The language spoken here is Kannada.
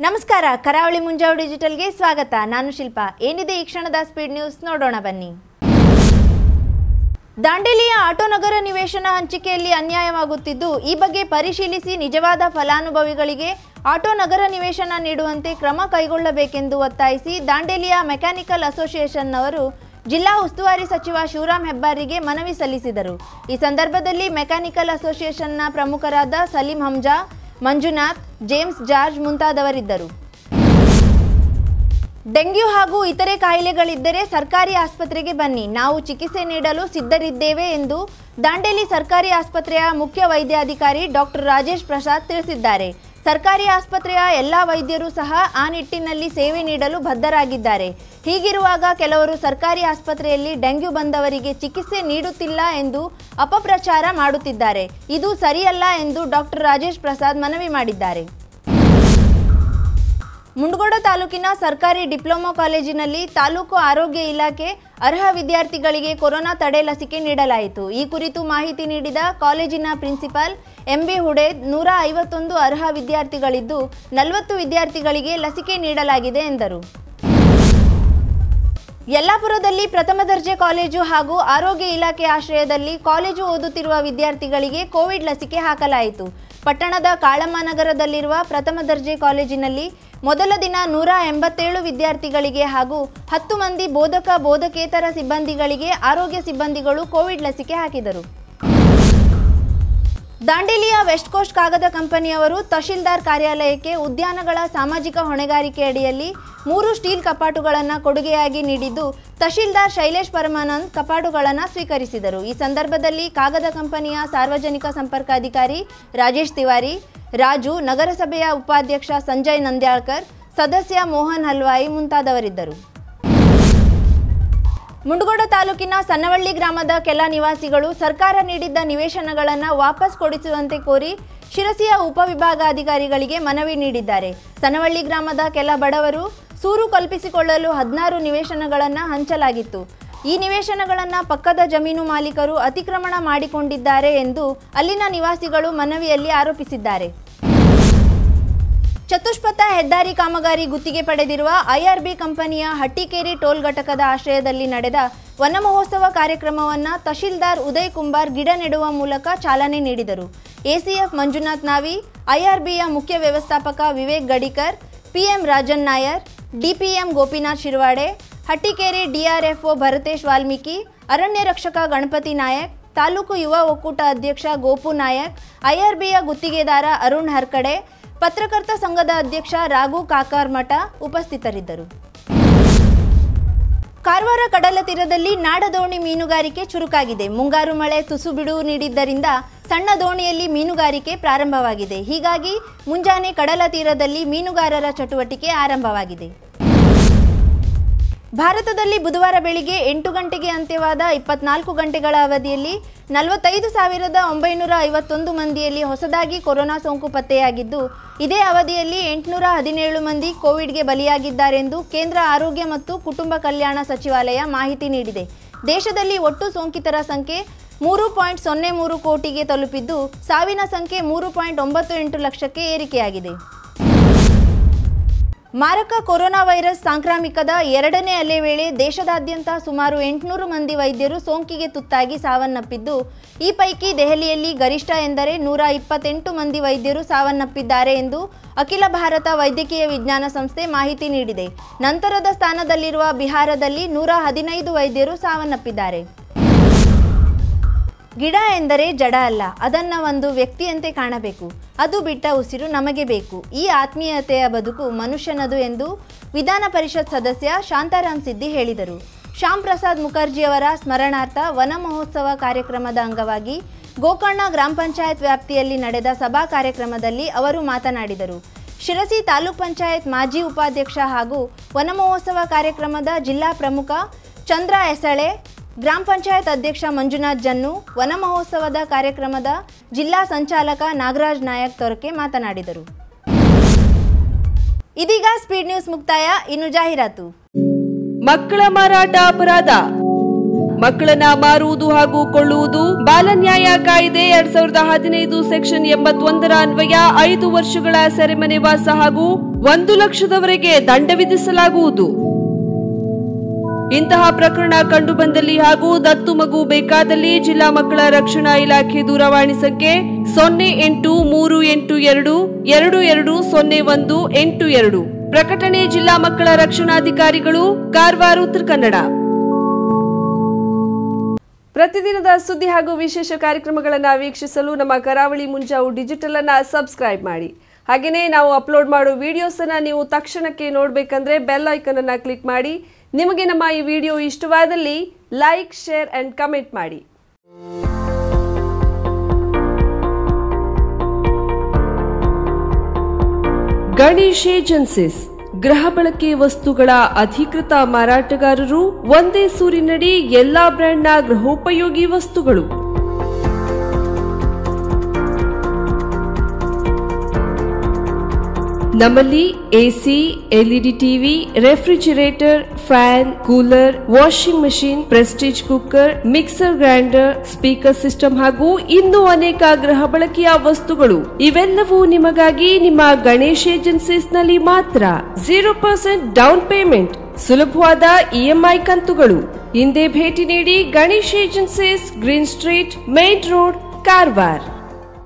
ನಮಸ್ಕಾರ ಕರಾವಳಿ ಮುಂಜಾವು ಡಿಜಿಟಲ್ಗೆ ಸ್ವಾಗತ. ನಾನು ಶಿಲ್ಪಾ. ಏನಿದೆ ಈ ಕ್ಷಣದ ಸ್ಪೀಡ್ ನ್ಯೂಸ್ ನೋಡೋಣ ಬನ್ನಿ. ದಾಂಡೇಲಿಯ ಆಟೋನಗರ ನಿವೇಶನ ಹಂಚಿಕೆಯಲ್ಲಿ ಅನ್ಯಾಯವಾಗುತ್ತಿದ್ದು, ಈ ಬಗ್ಗೆ ಪರಿಶೀಲಿಸಿ ನಿಜವಾದ ಫಲಾನುಭವಿಗಳಿಗೆ ಆಟೋನಗರ ನಿವೇಶನ ನೀಡುವಂತೆ ಕ್ರಮ ಕೈಗೊಳ್ಳಬೇಕೆಂದು ಒತ್ತಾಯಿಸಿ ದಾಂಡೇಲಿಯ ಮೆಕ್ಯಾನಿಕಲ್ ಅಸೋಸಿಯೇಷನ್ನವರು ಜಿಲ್ಲಾ ಉಸ್ತುವಾರಿ ಸಚಿವ ಶಿವರಾಮ್ ಹೆಬ್ಬಾರಿಗೆ ಮನವಿ ಸಲ್ಲಿಸಿದರು. ಈ ಸಂದರ್ಭದಲ್ಲಿ ಮೆಕ್ಯಾನಿಕಲ್ ಅಸೋಸಿಯೇಷನ್ನ ಪ್ರಮುಖರಾದ ಸಲೀಂ ಹಂಜಾ, ಮಂಜುನಾಥ್, ಜೇಮ್ಸ್ ಜಾರ್ಜ್ ಮುಂತಾದವರಿದ್ದರು. ಡೆಂಗ್ಯೂ ಹಾಗೂ ಇತರೆ ಕಾಯಿಲೆಗಳಿದ್ದರೆ ಸರ್ಕಾರಿ ಆಸ್ಪತ್ರೆಗೆ ಬನ್ನಿ, ನಾವು ಚಿಕಿತ್ಸೆ ನೀಡಲು ಸಿದ್ಧರಿದ್ದೇವೆ ಎಂದು ದಾಂಡೇಲಿ ಸರ್ಕಾರಿ ಆಸ್ಪತ್ರೆಯ ಮುಖ್ಯ ವೈದ್ಯಾಧಿಕಾರಿ ಡಾಕ್ಟರ್ ರಾಜೇಶ್ ಪ್ರಸಾದ್ ತಿಳಿಸಿದ್ದಾರೆ. ಸರ್ಕಾರಿ ಆಸ್ಪತ್ರೆಯ ಎಲ್ಲ ವೈದ್ಯರು ಸಹ ಆ ನಿಟ್ಟಿನಲ್ಲಿ ಸೇವೆ ನೀಡಲು ಬದ್ಧರಾಗಿದ್ದಾರೆ. ಹೀಗಿರುವಾಗ ಕೆಲವರು ಸರ್ಕಾರಿ ಆಸ್ಪತ್ರೆಯಲ್ಲಿ ಡೆಂಗ್ಯೂ ಬಂದವರಿಗೆ ಚಿಕಿತ್ಸೆ ನೀಡುತ್ತಿಲ್ಲ ಎಂದು ಅಪಪ್ರಚಾರ ಮಾಡುತ್ತಿದ್ದಾರೆ. ಇದು ಸರಿಯಲ್ಲ ಎಂದು ಡಾಕ್ಟರ್ ರಾಜೇಶ್ ಪ್ರಸಾದ್ ಮನವಿ ಮಾಡಿದ್ದಾರೆ. ಮುಂಡಗೋಡ ತಾಲೂಕಿನ ಸರ್ಕಾರಿ ಡಿಪ್ಲೊಮಾ ಕಾಲೇಜಿನಲ್ಲಿ ತಾಲೂಕು ಆರೋಗ್ಯ ಇಲಾಖೆ ಅರ್ಹ ವಿದ್ಯಾರ್ಥಿಗಳಿಗೆ ಕೊರೋನಾ ತಡೆ ಲಸಿಕೆ ನೀಡಲಾಯಿತು. ಈ ಕುರಿತು ಮಾಹಿತಿ ನೀಡಿದ ಕಾಲೇಜಿನ ಪ್ರಿನ್ಸಿಪಾಲ್ ಎಂಬಿ ಹುಡೇದ್, 151 ಅರ್ಹ ವಿದ್ಯಾರ್ಥಿಗಳಿದ್ದು 40 ವಿದ್ಯಾರ್ಥಿಗಳಿಗೆ ಲಸಿಕೆ ನೀಡಲಾಗಿದೆ ಎಂದರು. ಯಲ್ಲಾಪುರದಲ್ಲಿ ಪ್ರಥಮ ದರ್ಜೆ ಕಾಲೇಜು ಹಾಗೂ ಆರೋಗ್ಯ ಇಲಾಖೆ ಆಶ್ರಯದಲ್ಲಿ ಕಾಲೇಜು ಓದುತ್ತಿರುವ ವಿದ್ಯಾರ್ಥಿಗಳಿಗೆ ಕೋವಿಡ್ ಲಸಿಕೆ ಹಾಕಲಾಯಿತು. ಪಟ್ಟಣದ ಕಾಳಮ್ಮ ನಗರದಲ್ಲಿರುವ ಪ್ರಥಮ ದರ್ಜೆ ಕಾಲೇಜಿನಲ್ಲಿ ಮೊದಲ ದಿನ 187 ವಿದ್ಯಾರ್ಥಿಗಳಿಗೆ ಹಾಗೂ 10 ಮಂದಿ ಬೋಧಕೇತರ ಸಿಬ್ಬಂದಿಗಳಿಗೆ ಆರೋಗ್ಯ ಸಿಬ್ಬಂದಿಗಳು ಕೋವಿಡ್ ಲಸಿಕೆ ಹಾಕಿದರು. ದಾಂಡೇಲಿಯ ವೆಸ್ಟ್ ಕೋಸ್ಟ್ ಕಾಗದ ಕಂಪನಿಯವರು ತಹಶೀಲ್ದಾರ್ ಕಾರ್ಯಾಲಯಕ್ಕೆ ಉದ್ಯಾನಗಳ ಸಾಮಾಜಿಕ ಹೊಣೆಗಾರಿಕೆ ಅಡಿಯಲ್ಲಿ 3 ಸ್ಟೀಲ್ ಕಪಾಟುಗಳನ್ನು ಕೊಡುಗೆಯಾಗಿ ನೀಡಿದ್ದು, ತಹಶೀಲ್ದಾರ್ ಶೈಲೇಶ್ ಪರಮಾನಂದ್ ಕಪಾಟುಗಳನ್ನು ಸ್ವೀಕರಿಸಿದರು. ಈ ಸಂದರ್ಭದಲ್ಲಿ ಕಾಗದ ಕಂಪನಿಯ ಸಾರ್ವಜನಿಕ ಸಂಪರ್ಕಾಧಿಕಾರಿ ರಾಜೇಶ್ ತಿವಾರಿ, ರಾಜು, ನಗರಸಭೆಯ ಉಪಾಧ್ಯಕ್ಷ ಸಂಜಯ್ ನಂದ್ಯಾಳ್ಕರ್, ಸದಸ್ಯ ಮೋಹನ್ ಹಲ್ವಾಯಿ ಮುಂತಾದವರಿದ್ದರು. ಮುಂಡಗೋಡ ತಾಲೂಕಿನ ಸನ್ನವಳ್ಳಿ ಗ್ರಾಮದ ಕೆಲ ನಿವಾಸಿಗಳು ಸರ್ಕಾರ ನೀಡಿದ್ದ ನಿವೇಶನಗಳನ್ನು ವಾಪಸ್ ಕೊಡಿಸುವಂತೆ ಕೋರಿ ಶಿರಸಿಯ ಉಪವಿಭಾಗಾಧಿಕಾರಿಗಳಿಗೆ ಮನವಿ ನೀಡಿದ್ದಾರೆ. ಸನ್ನವಳ್ಳಿ ಗ್ರಾಮದ ಕೆಲ ಬಡವರು ಸೂರು ಕಲ್ಪಿಸಿಕೊಳ್ಳಲು 16 ನಿವೇಶನಗಳನ್ನು ಹಂಚಲಾಗಿತ್ತು. ಈ ನಿವೇಶನಗಳನ್ನು ಪಕ್ಕದ ಜಮೀನು ಮಾಲೀಕರು ಅತಿಕ್ರಮಣ ಮಾಡಿಕೊಂಡಿದ್ದಾರೆ ಎಂದು ಅಲ್ಲಿನ ನಿವಾಸಿಗಳು ಮನವಿಯಲ್ಲಿ ಆರೋಪಿಸಿದ್ದಾರೆ. ಚತುಷ್ಪಥ ಹೆದ್ದಾರಿ ಕಾಮಗಾರಿ ಗುತ್ತಿಗೆ ಪಡೆದಿರುವ ಐಆರ್ಬಿ ಕಂಪನಿಯ ಹಟ್ಟಿಕೇರಿ ಟೋಲ್ ಘಟಕದ ಆಶ್ರಯದಲ್ಲಿ ನಡೆದ ವನ ಮಹೋತ್ಸವ ಕಾರ್ಯಕ್ರಮವನ್ನು ತಹಶೀಲ್ದಾರ್ ಉದಯ್ ಕುಂಬಾರ್ ಗಿಡ ನೆಡುವ ಮೂಲಕ ಚಾಲನೆ ನೀಡಿದರು. ಎಸಿಎಫ್ ಮಂಜುನಾಥ್ ನಾವಿ, ಐಆರ್ಬಿಯ ಮುಖ್ಯ ವ್ಯವಸ್ಥಾಪಕ Vivek Gadikar, PM Rajan Nair, DPM Gopinath Shirwade, Hattikeri DRFO Bharatesh Valmiki, ಅರಣ್ಯ ರಕ್ಷಕ ಗಣಪತಿ ನಾಯಕ್, ತಾಲೂಕು ಯುವ ಒಕ್ಕೂಟ ಅಧ್ಯಕ್ಷ ಗೋಪು ನಾಯಕ್, ಐಆರ್ಬಿಯ ಗುತ್ತಿಗೆದಾರ ಅರುಣ್ ಹರ್ಕಡೆ, ಪತ್ರಕರ್ತ ಸಂಘದ ಅಧ್ಯಕ್ಷ ರಾಘು ಕಾಕಾರ್ಮಠ ಉಪಸ್ಥಿತರಿದ್ದರು. ಕಾರವಾರ ಕಡಲ ತೀರದಲ್ಲಿ ನಾಡದೋಣಿ ಮೀನುಗಾರಿಕೆ ಚುರುಕಾಗಿದೆ. ಮುಂಗಾರು ಮಳೆ ತುಸು ಬಿಡುವು ನೀಡಿದ್ದರಿಂದ ಸಣ್ಣ ದೋಣಿಯಲ್ಲಿ ಮೀನುಗಾರಿಕೆ ಪ್ರಾರಂಭವಾಗಿದೆ. ಹೀಗಾಗಿ ಮುಂಜಾನೆ ಕಡಲ ತೀರದಲ್ಲಿ ಮೀನುಗಾರರ ಚಟುವಟಿಕೆ ಆರಂಭವಾಗಿದೆ. ಭಾರತದಲ್ಲಿ ಬುಧವಾರ ಬೆಳಿಗ್ಗೆ 8 ಗಂಟೆಗೆ ಅಂತ್ಯವಾದ 24 ಗಂಟೆಗಳ ಅವಧಿಯಲ್ಲಿ 45,951 ಮಂದಿಯಲ್ಲಿ ಹೊಸದಾಗಿ ಕೊರೋನಾ ಸೋಂಕು ಪತ್ತೆಯಾಗಿದ್ದು, ಇದೇ ಅವಧಿಯಲ್ಲಿ 817 ಮಂದಿ ಕೋವಿಡ್ಗೆ ಬಲಿಯಾಗಿದ್ದಾರೆಂದು ಕೇಂದ್ರ ಆರೋಗ್ಯ ಮತ್ತು ಕುಟುಂಬ ಕಲ್ಯಾಣ ಸಚಿವಾಲಯ ಮಾಹಿತಿ ನೀಡಿದೆ. ದೇಶದಲ್ಲಿ ಒಟ್ಟು ಸೋಂಕಿತರ ಸಂಖ್ಯೆ 3.03 ಕೋಟಿಗೆ ತಲುಪಿದ್ದು, ಸಾವಿನ ಸಂಖ್ಯೆ 3.98 ಲಕ್ಷಕ್ಕೆ ಏರಿಕೆಯಾಗಿದೆ. ಮಾರಕ ಕೊರೋನಾ ವೈರಸ್ ಸಾಂಕ್ರಾಮಿಕದ 2ನೇ ಅಲೆ ವೇಳೆ ದೇಶದಾದ್ಯಂತ ಸುಮಾರು 800 ಮಂದಿ ವೈದ್ಯರು ಸೋಂಕಿಗೆ ತುತ್ತಾಗಿ ಸಾವನ್ನಪ್ಪಿದ್ದು, ಈ ಪೈಕಿ ದೆಹಲಿಯಲ್ಲಿ ಗರಿಷ್ಠ ಎಂದರೆ 128 ಮಂದಿ ವೈದ್ಯರು ಸಾವನ್ನಪ್ಪಿದ್ದಾರೆ ಎಂದು ಅಖಿಲ ಭಾರತ ವೈದ್ಯಕೀಯ ವಿಜ್ಞಾನ ಸಂಸ್ಥೆ ಮಾಹಿತಿ ನೀಡಿದೆ. ನಂತರದ ಸ್ಥಾನದಲ್ಲಿರುವ ಬಿಹಾರದಲ್ಲಿ 115 ವೈದ್ಯರು ಸಾವನ್ನಪ್ಪಿದ್ದಾರೆ. ಗಿಡ ಎಂದರೆ ಜಡ ಅಲ್ಲ, ಅದನ್ನು ಒಂದು ವ್ಯಕ್ತಿಯಂತೆ ಕಾಣಬೇಕು. ಅದು ಬಿಟ್ಟ ಉಸಿರು ನಮಗೆ ಬೇಕು. ಈ ಆತ್ಮೀಯತೆಯ ಬದುಕು ಮನುಷ್ಯನದು ಎಂದು ವಿಧಾನ ಪರಿಷತ್ ಸದಸ್ಯ ಶಾಂತಾರಾಮ್ ಸಿದ್ದಿ ಹೇಳಿದರು. ಶ್ಯಾಮ್ ಪ್ರಸಾದ್ ಮುಖರ್ಜಿಯವರ ಸ್ಮರಣಾರ್ಥ ವನ ಮಹೋತ್ಸವ ಕಾರ್ಯಕ್ರಮದ ಅಂಗವಾಗಿ ಗೋಕರ್ಣ ಗ್ರಾಮ ಪಂಚಾಯತ್ ವ್ಯಾಪ್ತಿಯಲ್ಲಿ ನಡೆದ ಸಭಾ ಕಾರ್ಯಕ್ರಮದಲ್ಲಿ ಅವರು ಮಾತನಾಡಿದರು. ಶಿರಸಿ ತಾಲೂಕ್ ಪಂಚಾಯತ್ ಮಾಜಿ ಉಪಾಧ್ಯಕ್ಷ ಹಾಗೂ ವನ ಮಹೋತ್ಸವ ಕಾರ್ಯಕ್ರಮದ ಜಿಲ್ಲಾ ಪ್ರಮುಖ ಚಂದ್ರ ಎಸಳೆ, ಗ್ರಾಮ ಪಂಚಾಯತ್ ಅಧ್ಯಕ್ಷ ಮಂಜುನಾಥ್ ಜನ್ನು, ವನ ಮಹೋತ್ಸವದ ಕಾರ್ಯಕ್ರಮದ ಜಿಲ್ಲಾ ಸಂಚಾಲಕ ನಾಗರಾಜ್ ನಾಯಕ್ ತೊರಕೆ ಮಾತನಾಡಿದರು. ಇದೀಗ ಸ್ಪೀಡ್ ನ್ಯೂಸ್ ಮುಕ್ತಾಯ. ಇನ್ನು ಜಾಹೀರಾತು. ಮಕ್ಕಳ ಮಾರಾಟ ಅಪರಾಧ. ಮಕ್ಕಳನ್ನ ಮಾರುವುದು ಹಾಗೂ ಕೊಳ್ಳುವುದು ಬಾಲನ್ಯಾಯ ಕಾಯ್ದೆ 2015 ಸೆಕ್ಷನ್ 81 ಅನ್ವಯ 5 ವರ್ಷಗಳ ಸೆರೆಮನೆ ವಾಸ ಹಾಗೂ 1 ಲಕ್ಷದವರೆಗೆ ದಂಡ ವಿಧಿಸಲಾಗುವುದು. ಇಂತಹ ಪ್ರಕರಣ ಕಂಡುಬಂದಲ್ಲಿ ಹಾಗೂ ದತ್ತು ಮಗು ಬೇಕಾದಲ್ಲಿ ಜಿಲ್ಲಾ ಮಕ್ಕಳ ರಕ್ಷಣಾ ಇಲಾಖೆ ದೂರವಾಣಿ ಸಂಖ್ಯೆ 0838222082. ಪ್ರಕಟಣೆ ಜಿಲ್ಲಾ ಮಕ್ಕಳ ರಕ್ಷಣಾಧಿಕಾರಿಗಳು, ಕಾರವಾರ, ಉತ್ತರ ಕನ್ನಡ. ಪ್ರತಿದಿನದ ಸುದ್ದಿ ಹಾಗೂ ವಿಶೇಷ ಕಾರ್ಯಕ್ರಮಗಳನ್ನು ವೀಕ್ಷಿಸಲು ನಮ್ಮ ಕರಾವಳಿ ಮುಂಜಾವು ಡಿಜಿಟಲ್ ಅನ್ನ ಸಬ್ಸ್ಕ್ರೈಬ್ ಮಾಡಿ. ಹಾಗೆಯೇ ನಾವು ಅಪ್ಲೋಡ್ ಮಾಡೋ ವಿಡಿಯೋಸ್ ಅನ್ನ ನೀವು ತಕ್ಷಣಕ್ಕೆ ನೋಡಬೇಕಂದ್ರೆ ಬೆಲ್ ಐಕಾನ್ ಅನ್ನ ಕ್ಲಿಕ್ ಮಾಡಿ. ನಿಮಗೆ ನಮ್ಮ ಈ ವಿಡಿಯೋ ಇಷ್ಟವಾದಲ್ಲಿ ಲೈಕ್, ಶೇರ್ ಅಂಡ್ ಕಮೆಂಟ್ ಮಾಡಿ. ಗಣೇಶ್ ಏಜೆನ್ಸೀಸ್ ಗೃಹ ಬಳಕೆ ವಸ್ತುಗಳ ಅಧಿಕೃತ ಮಾರಾಟಗಾರರು. ಒಂದೇ ಸೂರಿನಡಿ ಎಲ್ಲಾ ಬ್ರ್ಯಾಂಡ್ನ ಗೃಹೋಪಯೋಗಿ ವಸ್ತುಗಳು. ನಮ್ಮಲ್ಲಿ AC, LED TV, refrigerator, fan, cooler, washing machine, Prestige cooker, mixer grinder, speaker system ಹಾಗೂ ಇನ್ನೂ ಅನೇಕ ಗೃಹ ಬಳಕೆಯ ವಸ್ತುಗಳು. ಇವೆಲ್ಲವೂ ನಿಮಗಾಗಿ ನಿಮ್ಮ ಗಣೇಶ್ ಏಜೆನ್ಸೀಸ್ ನಲ್ಲಿ ಮಾತ್ರ. 0% ಡೌನ್ ಪೇಮೆಂಟ್, ಸುಲಭವಾದ ಇಎಂಐ ಕಂತುಗಳು. ಹಿಂದೆ ಭೇಟಿ ನೀಡಿ. Ganesh agencies, green street, main road, Karwar.